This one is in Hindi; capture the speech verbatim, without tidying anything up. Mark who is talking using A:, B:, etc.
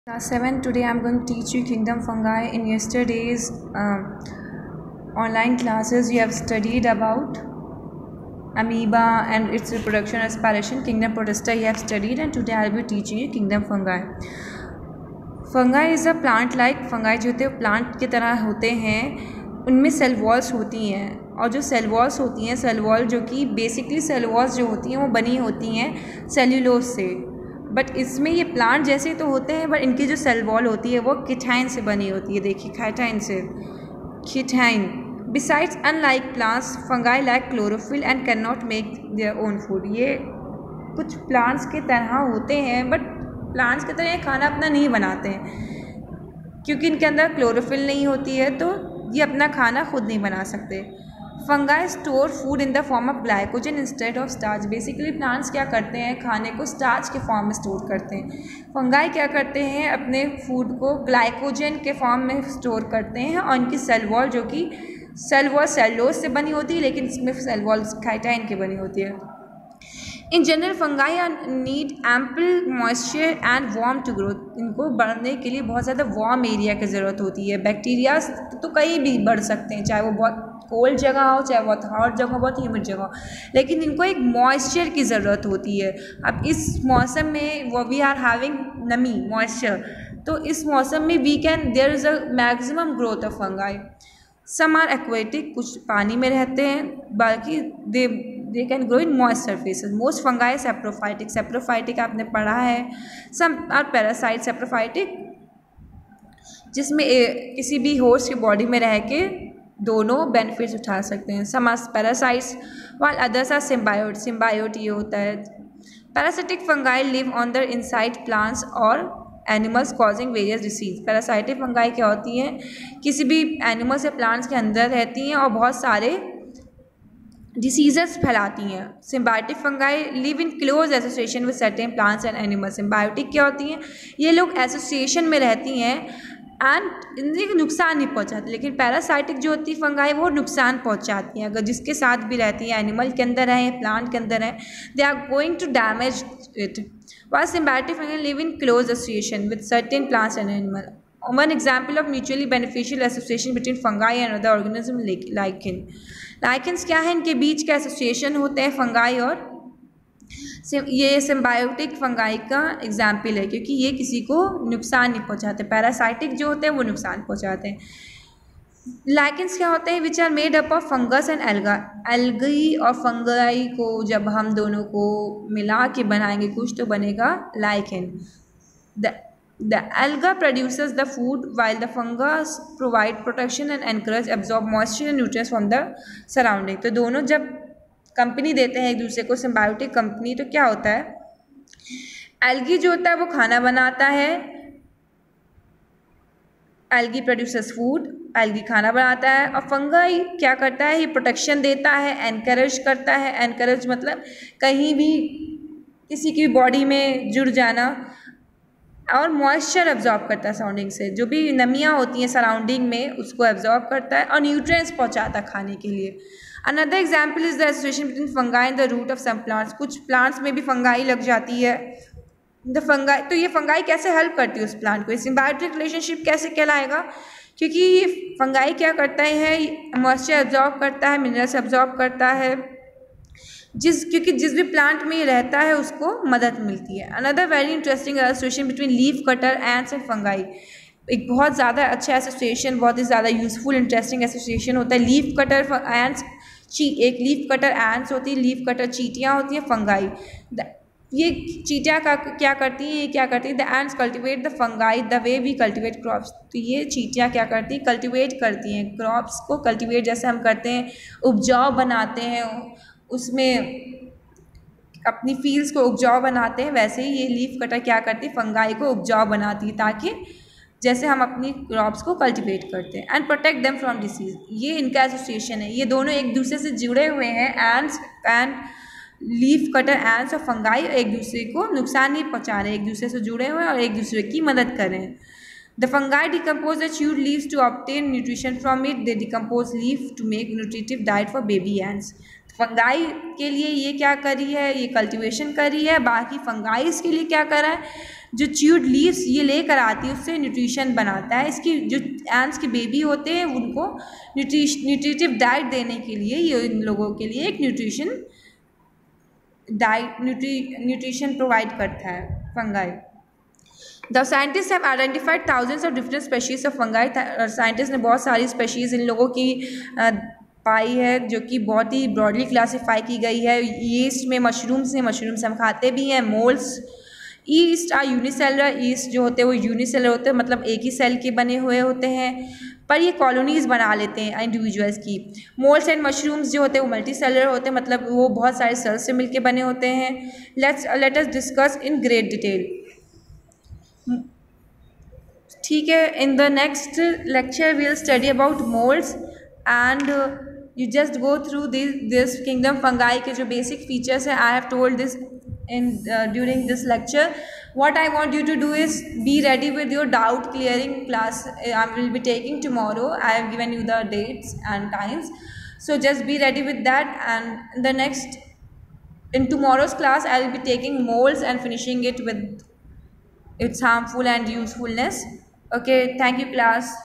A: Class seven. Today I'm going to teach you kingdom fungi. In yesterday's uh, online classes you have studied about amoeba and its reproduction and aspiration. Kingdom protista you have studied, and today I'll be teaching you kingdom fungi. Fungi is a plant like fungi जो होते हैं प्लांट की तरह होते हैं, उनमें सेल वॉल्स होती हैं, और जो सेल वॉल्स होती हैं सेल वॉल जो कि बेसिकली सेल वॉल्स जो होती हैं वो बनी होती हैं सेल्यूलोज से, बट इसमें ये प्लांट जैसे तो होते हैं बट इनकी जो सेल वॉल होती है वो किटाइन से बनी होती है. देखिए काइटाइन से, chitin. Besides unlike plants fungi like chlorophyll and cannot make their own food. ये कुछ प्लांट्स के तरह होते हैं बट प्लांट्स की तरह ये खाना अपना नहीं बनाते हैं क्योंकि इनके अंदर क्लोरोफिल नहीं होती है, तो ये अपना खाना खुद नहीं बना सकते. Fungi store food in the form of glycogen instead of starch. Basically plants क्या करते हैं, खाने को स्टार्च के फॉर्म में स्टोर करते हैं. फंगाई क्या करते हैं, अपने फूड को ग्लाइकोजन के फॉर्म में स्टोर करते हैं, और इनकी सेल वॉल जो कि सेल वॉल सेलुलोज से बनी होती है लेकिन इसमें सेल वॉल काइटाइन की बनी होती है. In general fungi need ample moisture and warm to grow. इनको बढ़ने के लिए बहुत ज़्यादा वार्म एरिया की ज़रूरत होती है. बैक्टीरिया तो कहीं भी बढ़ सकते हैं, चाहे वो बहुत कोल्ड जगह हो, चाहे बहुत हॉट जगह हो, बहुत ह्यूमिड जगह हो, लेकिन इनको एक मॉइस्चर की ज़रूरत होती है. अब इस मौसम में वो वी आर हैविंग नमी मॉइस्चर, तो इस मौसम में we can there is a maximum growth of fungi. Some are aquatic, कुछ पानी में रहते हैं, बाकी they they can grow in moist surfaces. Most fungi saprophytic. Saprophytic आपने पढ़ा है. Some are parasite. सेप्रोफाइटिक जिसमें ए, किसी भी होस्ट की बॉडी में रह के दोनों बेनिफिट्स उठा सकते हैं. Some are parasites while others are symbiote. Symbiote ये होता है. Parasitic fungi live on the inside plants और animals causing various disease. Parasitic fungi क्या होती हैं, किसी भी एनिमल्स या प्लांट्स के अंदर रहती हैं और बहुत सारे डिसीजेस फैलाती हैं. Symbiotic fungi live in close association with certain plants and animals. Symbiotic क्या होती हैं, ये लोग एसोसिएशन में रहती हैं एंड इन्हें नुकसान नहीं पहुंचाती, लेकिन पैरासाइटिक जो होती है फंगाई वो नुकसान पहुंचाती हैं. अगर जिसके साथ भी रहती हैं, एनिमल के अंदर है या प्लांट के अंदर है, they are going to damage it. while symbiotic fungi live in close association with certain plants and animals. One example of mutually beneficial association between fungi and other organism lichen. Lichens क्या है, इनके बीच का एसोसिएशन होते हैं फंगाई और ये सिम्बायोटिक फंगाई का एग्जाम्पल है क्योंकि ये किसी को नुकसान नहीं पहुंचाते. पैरासाइटिक जो होते हैं वो नुकसान पहुंचाते हैं. लाइकेंस क्या होते हैं, which are made up of fungus and alga. Algae और फंगाई को जब हम दोनों को मिला के बनाएंगे कुछ तो बनेगा lichen. The the alga produces the food while the fungus provide protection and encourage absorb moisture and nutrients from the surrounding. तो दोनों जब कंपनी देते हैं एक दूसरे को, सिम्बायोटिक कंपनी, तो क्या होता है, एल्गी जो होता है वो खाना बनाता है, एल्गी प्रोड्यूसेस फूड, एल्गी खाना बनाता है, और फंगाई क्या करता है, ये प्रोटेक्शन देता है, एनकरेज करता है. एनकरेज मतलब कहीं भी किसी की बॉडी में जुड़ जाना, और मॉइस्चर एब्जॉर्ब करता है सराउंडिंग से, जो भी नमियाँ होती हैं सराउंडिंग में उसको एब्जॉर्ब करता है, और न्यूट्रिएंट्स पहुंचाता है खाने के लिए. Another example is the association between fungi and the root of some plants. कुछ प्लांट्स में भी फंगाई लग जाती है. द फंगाई, तो ये फंगाई कैसे हेल्प करती है उस प्लांट को, सिम्बायोटिक रिलेशनशिप कैसे कहलाएगा, क्योंकि ये फंगाई क्या करता है, मॉइस्चर एब्जॉर्ब करता है, मिनरल्स एब्जॉर्ब करता है, जिस क्योंकि जिस भी प्लांट में ये रहता है उसको मदद मिलती है. Another very interesting association between leaf cutter ants and fungi. एक बहुत ज़्यादा अच्छा एसोसिएशन, बहुत ही ज़्यादा यूजफुल इंटरेस्टिंग एसोसिएशन होता है लीफ कटर एंड्स. एक लीफ कटर एंड्स होती है, लीफ कटर चींटियाँ होती हैं. फंगाई, ये चींटियाँ का क्या करती हैं, ये क्या करती है, the ants cultivate the fungi the way we cultivate crops. तो ये चींटियाँ क्या करती हैं, कल्टिवेट करती हैं क्रॉप्स को. कल्टिवेट जैसे हम करते हैं, उपजाऊ बनाते हैं, उसमें अपनी फील्ड्स को उपजाऊ बनाते हैं, वैसे ही ये लीफ कटर क्या करती है, फंगाई को उपजाऊ बनाती है, ताकि जैसे हम अपनी क्रॉप्स को कल्टिवेट करते हैं. And protect them from disease. ये इनका एसोसिएशन है, ये दोनों एक दूसरे से जुड़े हुए हैं. Ants and leaf cutter ants और फंगाई एक दूसरे को नुकसान नहीं पहुंचा रहे, एक दूसरे से जुड़े हुए हैं और एक दूसरे की मदद कर रहे हैं. The fungi decompose the chewed leaves to obtain nutrition from it. They decompose leaf to make nutritive diet for baby ants. Fungi के लिए ये क्या करी है, ये कल्टीवेशन करी है. बाकी फंगाई इसके लिए क्या करा है, जो च्यूड लीव्स ये लेकर आती है उससे न्यूट्रिशन बनाता है। इसकी जो एंड्स के बेबी होते हैं उनको न्यूट्रिश न्यूट्रिटिव डाइट देने के लिए ये इन लोगों के लिए एक nutrition diet nutri nutrition provide करता है fungi. The scientist have identified thousands of different species of fungi. Scientist ने बहुत सारी स्पेशीज़ इन लोगों की पाई है जो कि बहुत ही ब्रॉडली क्लासीफाई की गई है। ईस्ट में मशरूम्स हैं, मशरूम्स हम खाते भी हैं। Moulds yeast are unicellular, yeast जो होते हैं वो यूनिसेलर होते हैं, मतलब एक ही सेल के बने हुए होते हैं, पर ये कॉलोनीज़ बना लेते हैं इंडिविजुअल्स की। मोल्स एंड मशरूम्स जो होते हैं वो मल्टी सेलर होते हैं, मतलब वो बहुत सारे सेल्स से मिलके बने होते हैं। Let's let us discuss in great detail. ठीक है, in the next lecture we will study about moulds and you just go through this this kingdom fungi के जो बेसिक फीचर्स हैं। I have told this in uh, during this lecture. What I want you to do is be ready with your doubt clearing class. I will be taking tomorrow. I have given you the dates and times, so just be ready with that. And in the next in tomorrow's class I will be taking molds and finishing it with its harmful and usefulness. Okay, thank you class.